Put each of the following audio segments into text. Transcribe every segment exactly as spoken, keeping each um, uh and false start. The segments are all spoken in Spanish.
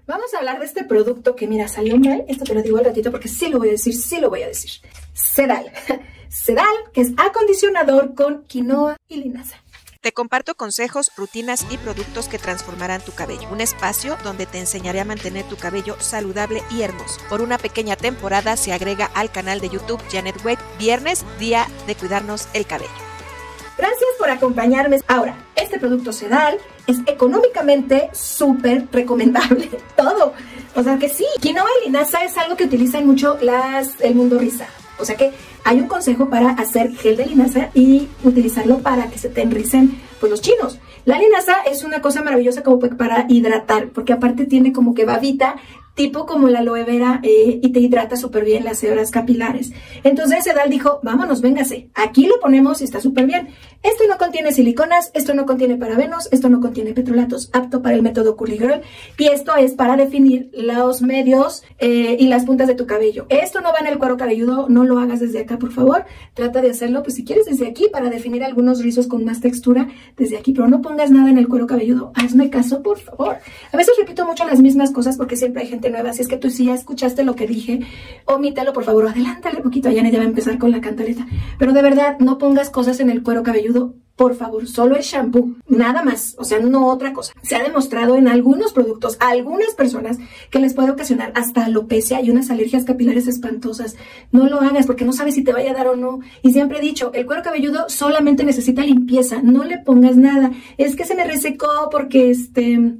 Vamos a hablar de este producto que, mira, salió mal. Esto te lo digo al ratito porque sí lo voy a decir, sí lo voy a decir. Sedal. Sedal, que es acondicionador con quinoa y linaza. Te comparto consejos, rutinas y productos que transformarán tu cabello. Un espacio donde te enseñaré a mantener tu cabello saludable y hermoso. Por una pequeña temporada se agrega al canal de YouTube Janet Wade. Viernes, día de cuidarnos el cabello. Gracias por acompañarme. Ahora, este producto Sedal es económicamente súper recomendable. Todo. O sea que sí. Quinoa y linaza es algo que utilizan mucho las, el mundo rizado. O sea que hay un consejo para hacer gel de linaza y utilizarlo para que se te enricen pues, los chinos. La linaza es una cosa maravillosa como para hidratar, porque aparte tiene como que babita, tipo como la aloe vera, eh, y te hidrata súper bien las hebras capilares. Entonces Sedal dijo, vámonos, véngase, aquí lo ponemos y está súper bien. Esto no contiene siliconas, esto no contiene parabenos, esto no contiene petrolatos, apto para el método Curly Girl, y esto es para definir los medios eh, y las puntas de tu cabello. Esto no va en el cuero cabelludo, no lo hagas desde acá, por favor. Trata de hacerlo, pues si quieres desde aquí, para definir algunos rizos con más textura desde aquí, pero no pongas nada en el cuero cabelludo. Hazme caso, por favor. A veces repito mucho las mismas cosas porque siempre hay gente nueva. Si es que tú sí ya escuchaste lo que dije, omítalo, por favor, adelántale un poquito. Janet ya va a empezar con la cantaleta. Pero de verdad, no pongas cosas en el cuero cabelludo. Por favor, solo el shampoo, nada más, o sea, no otra cosa. Se ha demostrado en algunos productos, a algunas personas, que les puede ocasionar hasta alopecia y unas alergias capilares espantosas. No lo hagas porque no sabes si te vaya a dar o no. Y siempre he dicho, el cuero cabelludo solamente necesita limpieza, no le pongas nada. Es que se me resecó porque este,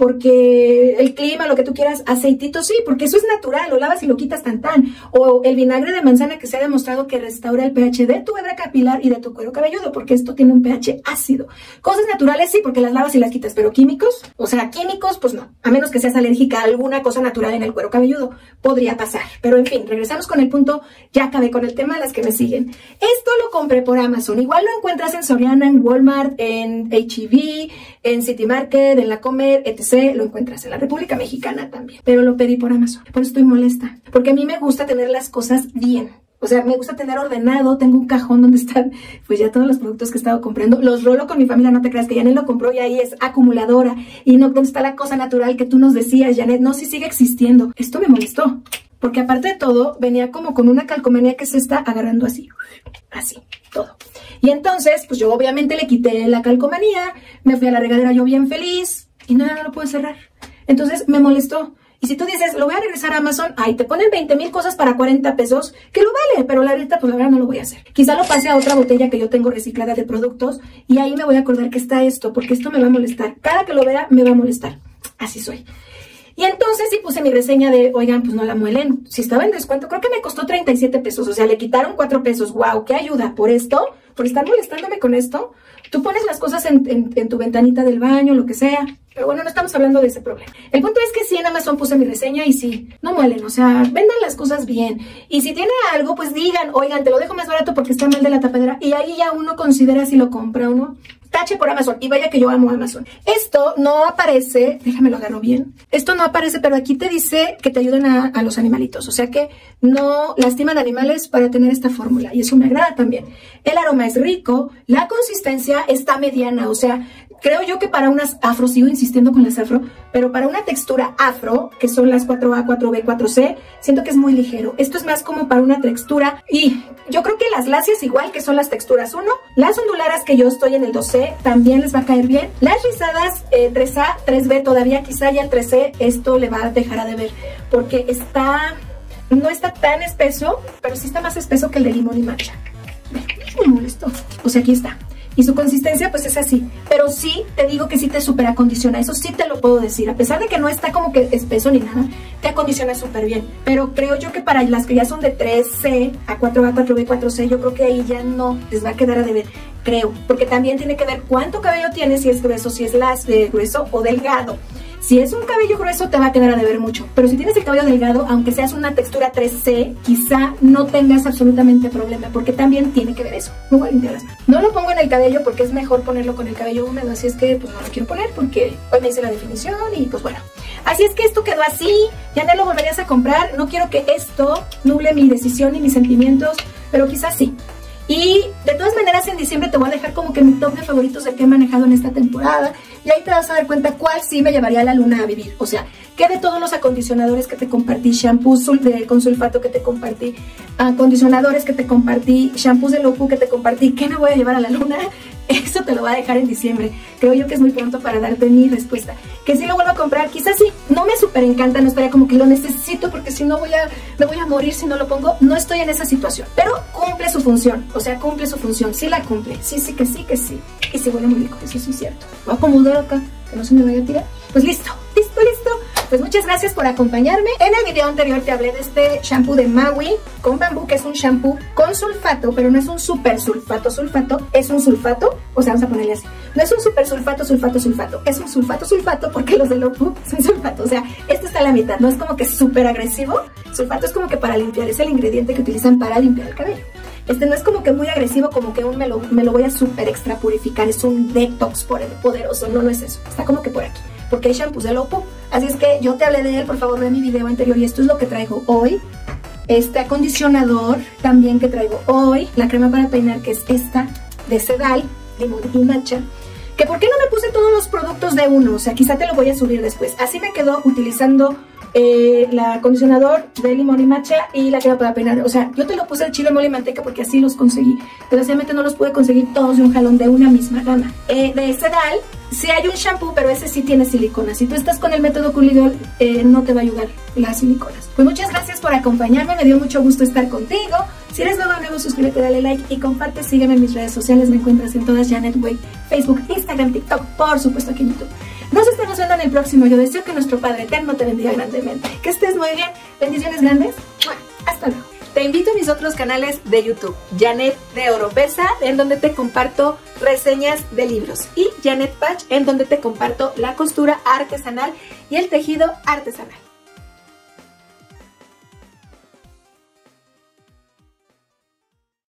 porque el clima, lo que tú quieras, aceitito, sí, porque eso es natural, lo lavas y lo quitas tan tan. O el vinagre de manzana que se ha demostrado que restaura el pH de tu hebra capilar y de tu cuero cabelludo, porque esto tiene un pH ácido. Cosas naturales sí, porque las lavas y las quitas, pero químicos, o sea, químicos, pues no. A menos que seas alérgica a alguna cosa natural en el cuero cabelludo, podría pasar. Pero en fin, regresamos con el punto, ya acabé con el tema, las que me siguen. Esto lo compré por Amazon, igual lo encuentras en Soriana, en Walmart, en H E B, en City Market, en La Comer, etcétera. Lo encuentras en la República Mexicana también, pero lo pedí por Amazon. Por eso estoy molesta, porque a mí me gusta tener las cosas bien. O sea, me gusta tener ordenado, tengo un cajón donde están pues ya todos los productos que he estado comprando. Los rolo con mi familia, no te creas que Janet lo compró y ahí es acumuladora. Y no, ¿dónde está la cosa natural que tú nos decías, Janet? No, sí sigue existiendo. Esto me molestó, porque aparte de todo, venía como con una calcomanía que se está agarrando así, así, todo. Y entonces, pues yo obviamente le quité la calcomanía, me fui a la regadera yo bien feliz y nada, no lo pude cerrar. Entonces me molestó. Y si tú dices, lo voy a regresar a Amazon, ahí te ponen veinte mil cosas para cuarenta pesos, que lo vale, pero la neta, pues la verdad no lo voy a hacer. Quizá lo pase a otra botella que yo tengo reciclada de productos y ahí me voy a acordar que está esto, porque esto me va a molestar. Cada que lo vea, me va a molestar. Así soy. Y entonces sí puse mi reseña de, oigan, pues no la muelen. Si estaba en descuento, creo que me costó treinta y siete pesos, o sea, le quitaron cuatro pesos. ¡Wow! ¿Qué ayuda? ¿Por esto? ¿Por estar molestándome con esto? Tú pones las cosas en, en, en tu ventanita del baño, lo que sea. Pero bueno, no estamos hablando de ese problema. El punto es que sí, en Amazon puse mi reseña y sí, no muelen, o sea, vendan las cosas bien. Y si tiene algo, pues digan, oigan, te lo dejo más barato porque está mal de la tapadera. Y ahí ya uno considera si lo compra o no. Tache por Amazon. Y vaya que yo amo Amazon. Esto no aparece, déjame lo agarro bien. Esto no aparece, pero aquí te dice que te ayudan a, a los animalitos. O sea que no lastiman animales para tener esta fórmula. Y eso me agrada también. El aroma es rico. La consistencia está mediana. O sea, creo yo que para unas afro, sigo insistiendo con las afro, pero para una textura afro, que son las cuatro A, cuatro B, cuatro C, siento que es muy ligero. Esto es más como para una textura. Y yo creo que las lacias igual, que son las texturas uno. Las ondularas, que yo estoy en el dos C, también les va a caer bien. Las rizadas, eh, tres A, tres B todavía, quizá ya el tres C, esto le va a dejar a deber, porque está, no está tan espeso, pero sí está más espeso que el de limón y matcha. Me molestó. O sea, aquí está. Y su consistencia pues es así, pero sí te digo que sí te súper acondiciona, eso sí te lo puedo decir, a pesar de que no está como que espeso ni nada, te acondiciona súper bien, pero creo yo que para las que ya son de tres C a cuatro A, cuatro B, cuatro C, yo creo que ahí ya no les va a quedar a deber, creo, porque también tiene que ver cuánto cabello tienes, si es grueso, si es las, eh, grueso o delgado. Si es un cabello grueso te va a quedar a deber mucho, pero si tienes el cabello delgado, aunque seas una textura tres C, quizá no tengas absolutamente problema, porque también tiene que ver eso. Me voy a limpiar las manos. No lo pongo en el cabello porque es mejor ponerlo con el cabello húmedo, así es que pues no lo quiero poner porque hoy me hice la definición y pues bueno. Así es que esto quedó así, ya no lo volverías a comprar, no quiero que esto nuble mi decisión y mis sentimientos, pero quizás sí. Y de todas maneras en diciembre te voy a dejar como que mi top de favoritos de que he manejado en esta temporada. y ahí te vas a dar cuenta cuál sí me llevaría a la luna a vivir. O sea, que de todos los acondicionadores que te compartí, shampoos de, con sulfato que te compartí, acondicionadores que te compartí, shampoos de Lopu que te compartí, ¿qué me voy a llevar a la luna? Eso te lo voy a dejar en diciembre. Creo yo que es muy pronto para darte mi respuesta. Que si lo vuelvo a comprar, quizás sí, no me súper encanta, no estaría como que lo necesito porque si no voy a, me voy a morir si no lo pongo. No estoy en esa situación, pero cumple su función, o sea, cumple su función, sí la cumple, sí, sí, que sí, que sí. Y se huele muy rico, eso sí es cierto. Voy a acomodar acá, que no se me vaya a tirar. Pues listo, listo, listo. Pues muchas gracias por acompañarme. En el video anterior te hablé de este shampoo de Maui con bambú, que es un shampoo con sulfato, pero no es un super sulfato, sulfato, es un sulfato, o sea, vamos a ponerle así. No es un super sulfato, sulfato, sulfato, es un sulfato, sulfato, porque los de Lopu son sulfato, o sea, este está a la mitad, no es como que súper agresivo. Sulfato es como que para limpiar, es el ingrediente que utilizan para limpiar el cabello. Este no es como que muy agresivo, como que un me lo, me lo voy a súper extra purificar, es un detox poderoso, no, no es eso, está como que por aquí, porque hay shampoos de Lopu. Así es que yo te hablé de él, por favor ve mi video anterior y esto es lo que traigo hoy. Este acondicionador también que traigo hoy, la crema para peinar que es esta de Sedal, limón y matcha. Que por qué no me puse todos los productos de uno, o sea, quizá te lo voy a subir después. Así me quedo utilizando eh, el acondicionador de limón y matcha y la crema para peinar. O sea, yo te lo puse de chile, mole y manteca porque así los conseguí. Desgraciadamente no los pude conseguir todos de un jalón de una misma gama. Eh, de Sedal sí hay un shampoo, pero ese sí tiene silicona. Si tú estás con el método Coolidol, eh, no te va a ayudar las siliconas. Pues muchas gracias por acompañarme, me dio mucho gusto estar contigo. Si eres nuevo o nuevo, suscríbete, dale like y comparte, sígueme en mis redes sociales, me encuentras en todas, Janet Wade, Facebook, Instagram, TikTok, por supuesto aquí en YouTube. Nos estamos viendo en el próximo. Yo deseo que nuestro Padre Eterno te bendiga grandemente. Que estés muy bien. Bendiciones grandes. Hasta luego. Te invito a mis otros canales de YouTube, Janet de Oropesa, en donde te comparto reseñas de libros, y Janet Patch, en donde te comparto la costura artesanal y el tejido artesanal.